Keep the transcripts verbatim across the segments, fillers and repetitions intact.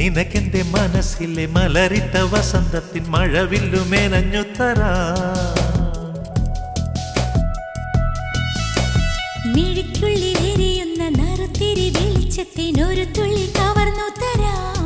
നിനക്കെന്റെ മനസ്സിലെ മലരിട്ട വസന്തത്തിൻ മഴവില്ലു മേനഞ്ഞു തരാം. മിഴിക്കുള്ളിലെരിയുന്ന നറുത്തിരി വെളിച്ചത്തിനൊരു തുള്ളി കവർന്നു തരാം.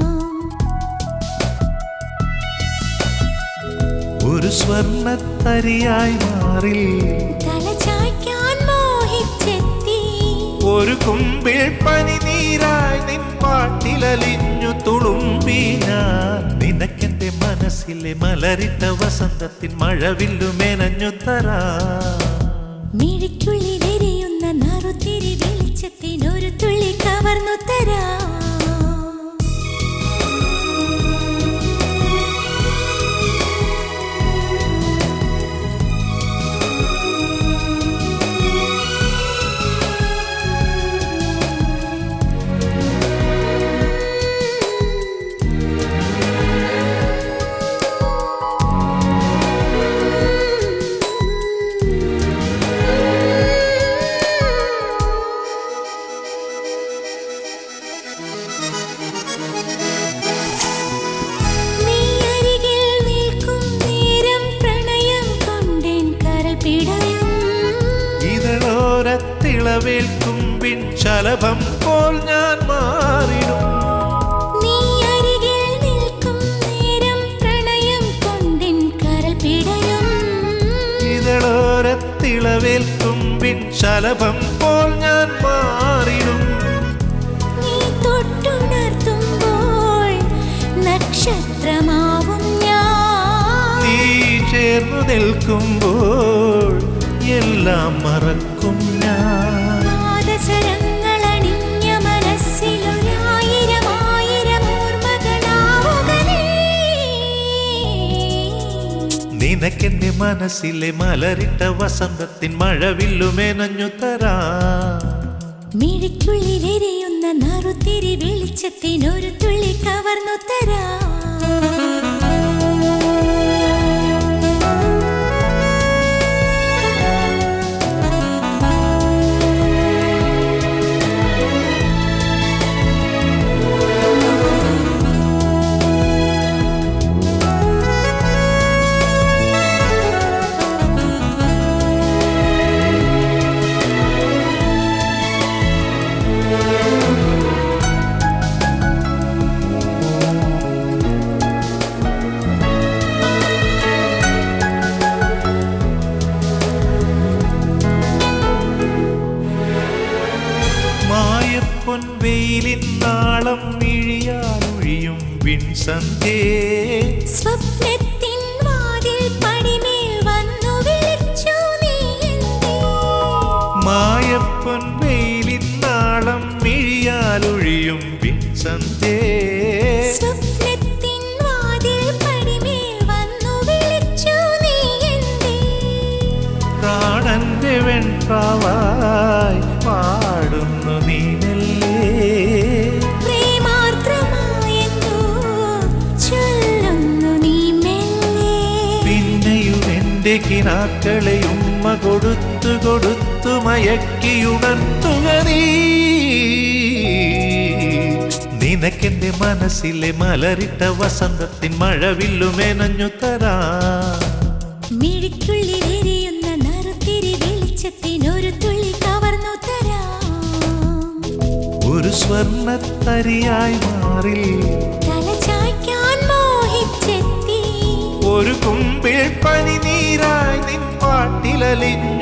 ഒരു സ്വർണ്ണത്തരിയായി മാറി തലചായ്ക്കാൻ മോഹിച്ചെത്തി. ഒരു കുമ്പിൾ പനിനീരായി നിൻ പാട്ടിലലിഞ്ഞു തുളുമ്പി ഞാൻ. നിനക്കെന്റെ മനസ്സിലെ മലരിട്ട വസന്തത്തിൻ മഴവില്ലു മേനഞ്ഞു തരാം. മിഴിക്കുള്ളിലെരിയുന്ന നറുത്തിരി വെളിച്ചത്തിനൊരു തുള്ളി കവർന്നു തരാം. ിളവേൽക്കുമ്പിൻ ശലഭം പോൽ ഞാൻ മാറിടും. നീ അരികിൽ നിൽക്കും നേരം പ്രണയം കൊണ്ടിൻ കരൾ പിടയും. ഇതളോരത്തിളവേൽക്കുമ്പിൻ ശലഭം പോൽ ഞാൻ മാറിടും. നീ തൊട്ടുണർത്തുമ്പോൾ നക്ഷത്രമാവും ഞാൻ. നീ ചേർന്നു നിൽക്കുമ്പോൾ എല്ലാം മറക്കും ഞാൻ. പാദസരങ്ങളണിഞ്ഞ മനസ്സിലൊരായിരം ആയിരം ഓർമ്മകളാവുകനേ. നിനക്കെന്റെ മനസ്സിലെ മലരിട്ട വസന്തത്തിൻ മഴവില്ലു മേനഞ്ഞു തരാം. മിഴിക്കുള്ളിലെരിയുന്ന നറുത്തിരി വെളിച്ചത്തിനൊരു തുള്ളി കവർന്നു തരാം. പൊൻവെയിലിൻ നാളം മിഴിയാലൊഴിയും വിൺസന്ധ്യേ. സ്വപ്നത്തിൻ വാതിൽ പടിമേൽ വന്നു വിളിച്ചു നീ എന്തേ. മായപ്പൊൻവെയിലിൻ നാളം മിഴിയാലൊഴിയും വിൺസന്ധ്യേ. സ്വപ്നത്തിൻ വാതിൽ പടിമേൽ വന്നു വിളിച്ചു നീ എന്തേ. പ്രാണന്റെ വെൺപ്രാവായി പാടുന്നു നീ കിനാക്കളെ ഉമ്മ കൊടുത്തു കൊടുത്തു മയക്കിയുണർത്തുക നീ. നിനക്കെന്റെ മനസ്സിലെ മലരിട്ട വസന്തത്തിൻ മഴവില്ലു മേനഞ്ഞു തരാം. മിഴിക്കുള്ളിലെരിയുന്ന നറുത്തിരി വെളിച്ചത്തിനൊരു തുള്ളി കവർന്നു തരാം. ഒരു സ്വർണ്ണത്തരിയായി മാറി തലചായ്ക്കാൻ മോഹിച്ചെത്തി. ഒരു കുമ്പിൾ പനിനീരായി നിൻ പാട്ടിലലിഞ്ഞു